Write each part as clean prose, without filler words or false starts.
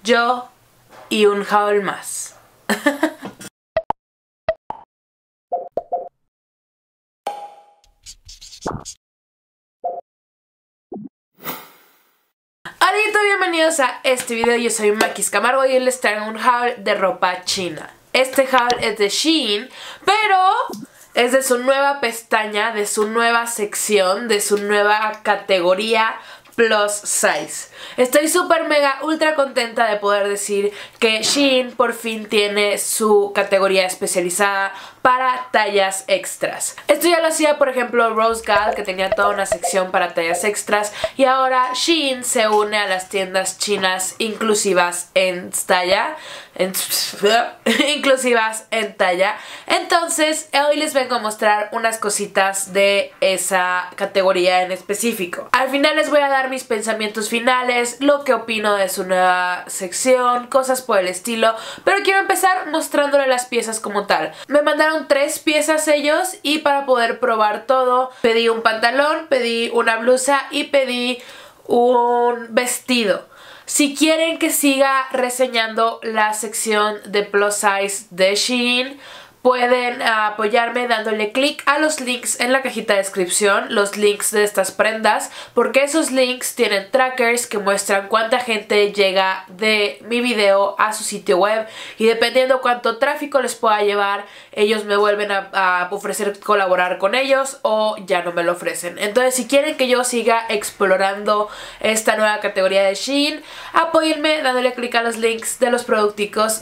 yo y un haul más. Hola, bienvenidos a este video. Yo soy Makis Camargo y hoy les traigo un haul de ropa china. Este haul es de Shein, pero es de su nueva pestaña, de su nueva sección, de su nueva categoría plus size. Estoy súper mega ultra contenta de poder decir que Shein por fin tiene su categoría especializada para tallas extras. Esto ya lo hacía, por ejemplo, Rose Gal, que tenía toda una sección para tallas extras, y ahora Shein se une a las tiendas chinas inclusivas en talla. Entonces hoy les vengo a mostrar unas cositas de esa categoría en específico. Al final les voy a dar mis pensamientos finales, lo que opino de su nueva sección, cosas por el estilo, pero quiero empezar mostrándole las piezas como tal. Me mandaron 3 piezas ellos y para poder probar todo pedí un pantalón, pedí una blusa y pedí un vestido. Si quieren que siga reseñando la sección de plus size de Shein, pueden apoyarme dándole clic a los links en la cajita de descripción, los links de estas prendas, porque esos links tienen trackers que muestran cuánta gente llega de mi video a su sitio web, y dependiendo cuánto tráfico les pueda llevar, ellos me vuelven a ofrecer colaborar con ellos o ya no me lo ofrecen. Entonces, si quieren que yo siga explorando esta nueva categoría de Shein, apóyenme dándole clic a los links de los producticos.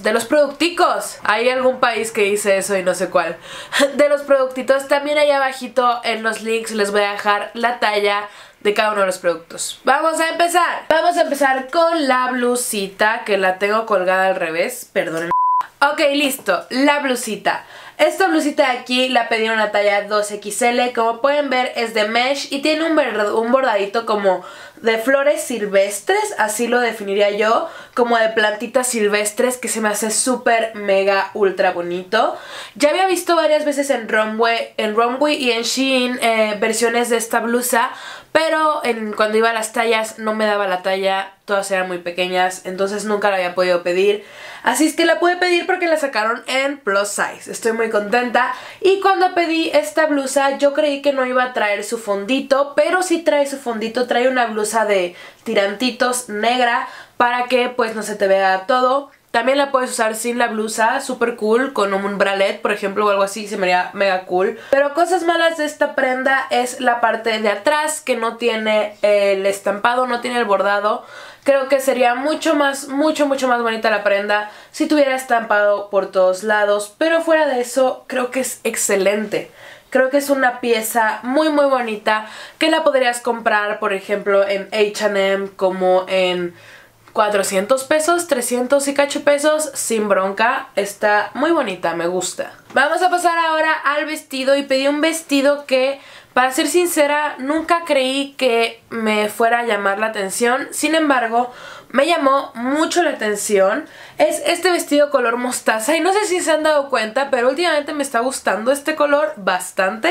¿Hay algún país que dice eso y no sé cuál? De los productitos. También ahí abajito en los links les voy a dejar la talla de cada uno de los productos. Vamos a empezar. Vamos a empezar con la blusita, que la tengo colgada al revés, perdonen. Ok, listo, la blusita. Esta blusita de aquí la pedí en una talla 2XL. Como pueden ver es de mesh y tiene un bordadito como de flores silvestres, así lo definiría yo, como de plantitas silvestres, que se me hace súper mega ultra bonito. Ya había visto varias veces en Runway y en Shein versiones de esta blusa, pero cuando iba a las tallas no me daba la talla, todas eran muy pequeñas, entonces nunca la había podido pedir. Así es que la pude pedir porque la sacaron en plus size. Estoy muy contenta. Y cuando pedí esta blusa yo creí que no iba a traer su fondito, pero sí trae su fondito. Trae una blusa de tirantitos negra para que pues no se te vea todo. También la puedes usar sin la blusa, súper cool, con un bralette, por ejemplo, o algo así, se me haría mega cool. Pero cosas malas de esta prenda es la parte de atrás, que no tiene el estampado, no tiene el bordado. Creo que sería mucho más bonita la prenda si tuviera estampado por todos lados, pero fuera de eso creo que es excelente. Creo que es una pieza muy bonita que la podrías comprar, por ejemplo, en H&M como en 400 pesos, 300 y cacho pesos, sin bronca. Está muy bonita, me gusta. Vamos a pasar ahora al vestido, y pedí un vestido que, para ser sincera, nunca creí que me fuera a llamar la atención. Sin embargo, me llamó mucho la atención. Es este vestido color mostaza, y no sé si se han dado cuenta, pero últimamente me está gustando este color bastante.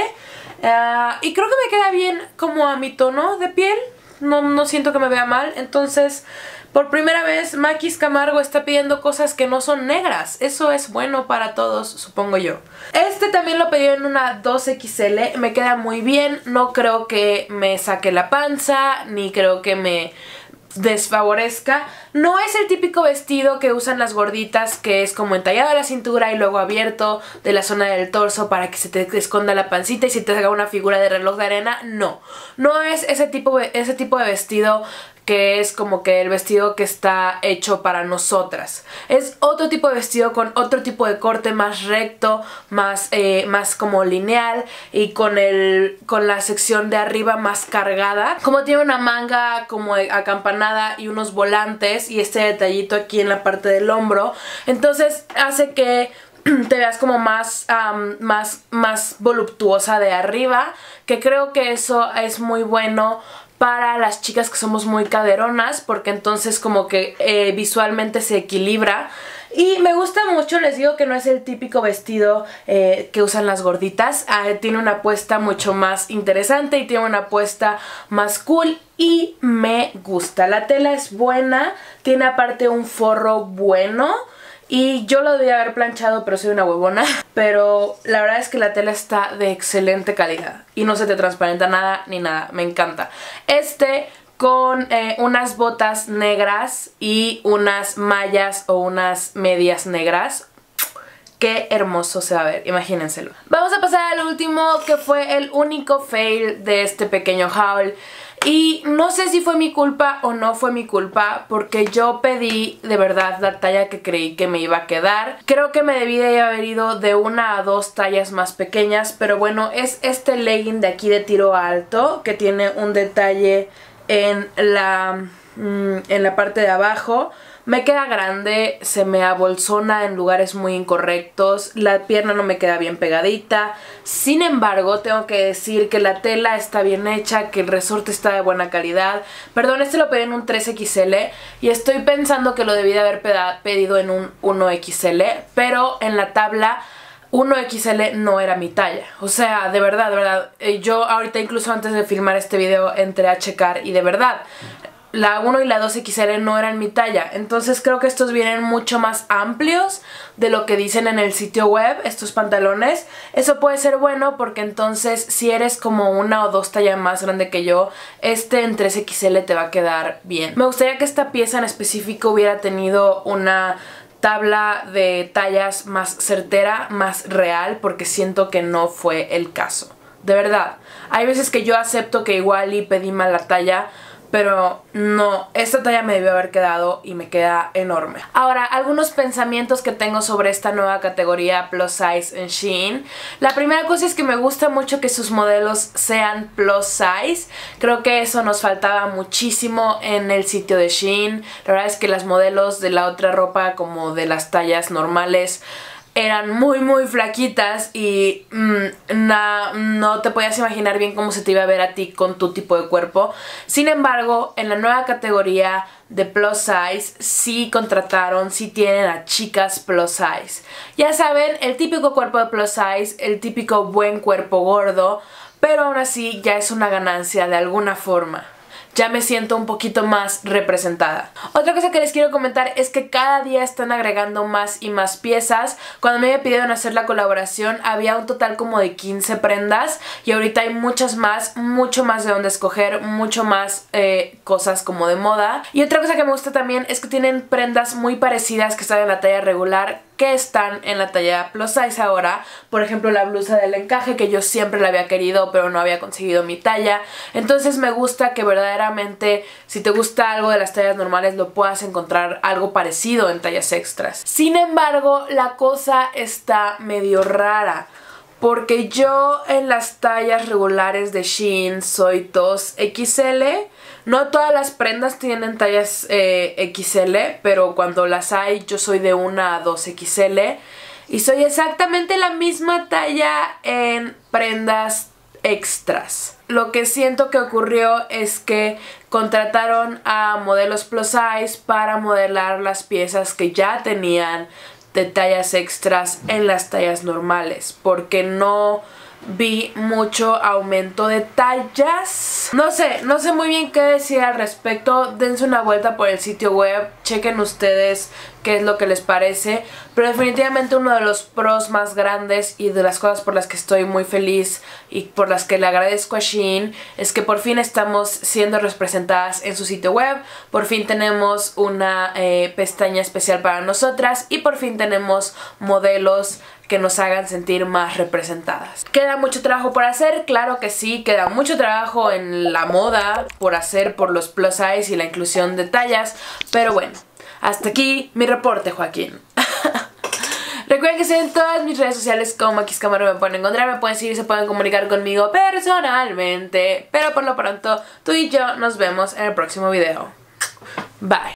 Y creo que me queda bien como a mi tono de piel. No siento que me vea mal, entonces por primera vez Makis Camargo está pidiendo cosas que no son negras. Eso es bueno para todos, supongo yo. Este también lo pedí en una 2XL, me queda muy bien. No creo que me saque la panza, ni creo que me desfavorezca. No es el típico vestido que usan las gorditas, que es como entallado a la cintura y luego abierto de la zona del torso para que se te esconda la pancita y se te haga una figura de reloj de arena. No es ese tipo de vestido que es como que el vestido que está hecho para nosotras. Es otro tipo de vestido con otro tipo de corte, más recto, más como lineal, y con la sección de arriba más cargada. Como tiene una manga como acampanada y unos volantes y este detallito aquí en la parte del hombro, entonces hace que te veas como más voluptuosa de arriba, que creo que eso es muy bueno para las chicas que somos muy caderonas, porque entonces como que visualmente se equilibra. Y me gusta mucho, les digo que no es el típico vestido que usan las gorditas. Tiene una puesta mucho más interesante y tiene una puesta más cool y me gusta. La tela es buena, tiene aparte un forro bueno. Y yo lo debía haber planchado, pero soy una huevona. Pero la verdad es que la tela está de excelente calidad y no se te transparenta nada ni nada, me encanta. Con unas botas negras y unas mallas o unas medias negras. Qué hermoso se va a ver, imagínenselo. Vamos a pasar al último, que fue el único fail de este pequeño haul. Y no sé si fue mi culpa o no fue mi culpa, porque yo pedí de verdad la talla que creí que me iba a quedar. Creo que me debí de haber ido de 1 a 2 tallas más pequeñas, pero bueno, es este legging de aquí de tiro alto, que tiene un detalle en la parte de abajo. Me queda grande, se me abolsona en lugares muy incorrectos, la pierna no me queda bien pegadita. Sin embargo, tengo que decir que la tela está bien hecha, que el resorte está de buena calidad. Perdón, este lo pedí en un 3XL y estoy pensando que lo debí de haber pedido en un 1XL, pero en la tabla 1XL no era mi talla. O sea, de verdad, yo ahorita incluso antes de filmar este video entré a checar y de verdad, la 1 y la 2XL no eran mi talla. Entonces creo que estos vienen mucho más amplios de lo que dicen en el sitio web, estos pantalones. Eso puede ser bueno porque entonces si eres como 1 o 2 tallas más grande que yo, en 3XL te va a quedar bien. Me gustaría que esta pieza en específico hubiera tenido una tabla de tallas más certera, más real, porque siento que no fue el caso. De verdad, hay veces que yo acepto que igual y pedí mal la talla, pero no, esta talla me debió haber quedado y me queda enorme. Ahora, algunos pensamientos que tengo sobre esta nueva categoría plus size en Shein. La primera cosa es que me gusta mucho que sus modelos sean plus size. Creo que eso nos faltaba muchísimo en el sitio de Shein. La verdad es que las modelos de la otra ropa, como de las tallas normales, eran muy flaquitas y no te podías imaginar bien cómo se te iba a ver a ti con tu tipo de cuerpo. Sin embargo, en la nueva categoría de plus size sí contrataron, sí tienen a chicas plus size. Ya saben, el típico cuerpo de plus size, el típico buen cuerpo gordo, pero aún así ya es una ganancia de alguna forma. Ya me siento un poquito más representada. Otra cosa que les quiero comentar es que cada día están agregando más y más piezas. Cuando me había pidieron hacer la colaboración había un total como de 15 prendas y ahorita hay muchas más, mucho más de donde escoger, mucho más cosas como de moda. Y otra cosa que me gusta también es que tienen prendas muy parecidas que están en la talla regular, que están en la talla plus size ahora. Por ejemplo, la blusa del encaje, que yo siempre la había querido pero no había conseguido mi talla. Entonces me gusta que verdaderamente, si te gusta algo de las tallas normales, lo puedas encontrar algo parecido en tallas extras. Sin embargo, la cosa está medio rara, porque yo en las tallas regulares de Shein soy 2XL. No todas las prendas tienen tallas XL, pero cuando las hay yo soy de 1 a 2XL. Y soy exactamente la misma talla en prendas extras. Lo que siento que ocurrió es que contrataron a modelos plus size para modelar las piezas que ya tenían de tallas extras en las tallas normales, porque no vi mucho aumento de tallas. No sé muy bien qué decir al respecto. Dense una vuelta por el sitio web, chequen ustedes qué es lo que les parece, pero definitivamente uno de los pros más grandes y de las cosas por las que estoy muy feliz y por las que le agradezco a Shein es que por fin estamos siendo representadas en su sitio web, por fin tenemos una pestaña especial para nosotras y por fin tenemos modelos que nos hagan sentir más representadas. ¿Queda mucho trabajo por hacer? Claro que sí, queda mucho trabajo en la moda por hacer por los plus size y la inclusión de tallas, pero bueno, hasta aquí mi reporte, Joaquín. Recuerden que estoy en todas mis redes sociales como MaquisCamaro, me pueden encontrar, me pueden seguir, se pueden comunicar conmigo personalmente, pero por lo pronto tú y yo nos vemos en el próximo video. Bye.